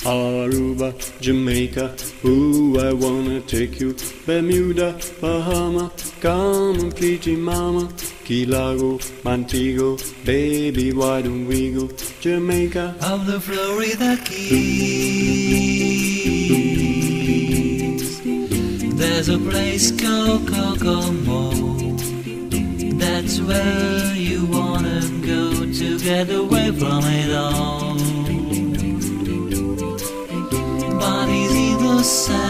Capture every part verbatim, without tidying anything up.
Aruba, Jamaica, ooh, I wanna take you. Bermuda, Bahama, come and pretty mama. Key Largo, Montego, baby, why don't we go? Jamaica, of the Florida Keys. There's a place called Kokomo. That's where you wanna go to get away from it all. Bodies in the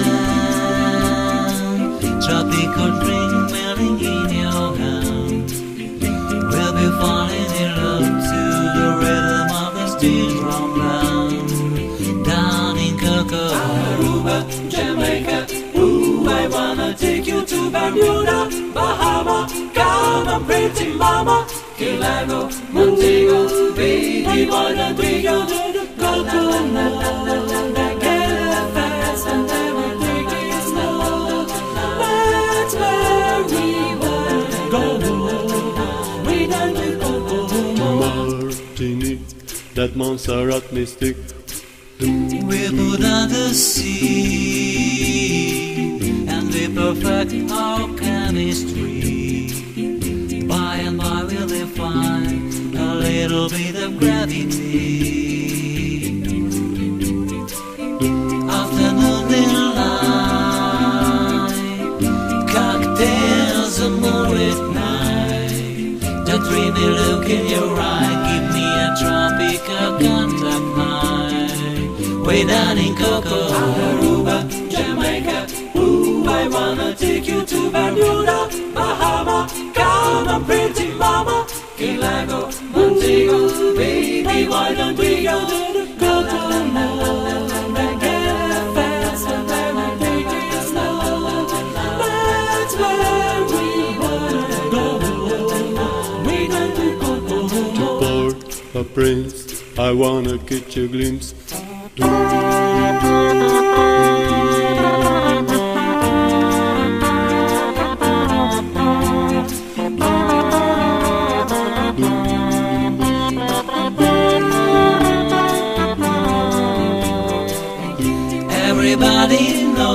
sand, tropical drink melting in your hand. We'll be falling in love to the rhythm of the steel drum band. Down in Coco, Aruba, Jamaica, ooh, I wanna take you to Bermuda, Bahama, come on pretty mama. Key Largo, Montego, baby, why don't we go to the Kokomo? Get fast and never take it slow. That's where we wanna go. We don't do Kokomo. Martinique, that Montserrat mystic. we put on the sea, and we perfect our chemistry. By and by we'll define a little bit of gravity. Afternoon delight, cocktails and more at night. The dreamy look in your eye, give me a tropical contact high. Way down in Coco, Aruba, Jamaica, ooh, I wanna take you to Bermuda, Bahama, come on pretty mama. Key Largo, Montego, baby, why don't we go to the Kokomo? Get fast and never take it slow. That's where we wanna go. We don't do Kokomo. Port-au-Prince, I wanna catch a glimpse. everybody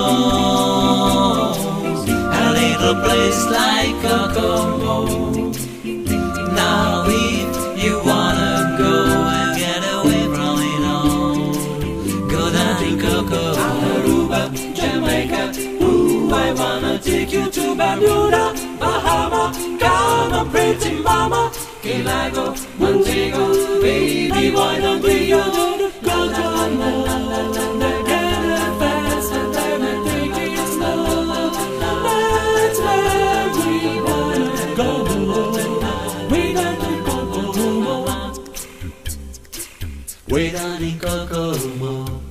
knows a little place like Kokomo. Now if you wanna go and get away from it all, go down to Coco, Aruba, Jamaica, ooh, I wanna take you to Bermuda, Bahama, come on pretty mama. Key Largo, Montego, baby, why don't we go to the Kokomo? Get fast and never take it slow. That's where we wanna go. We don't do Kokomo. way down in Kokomo.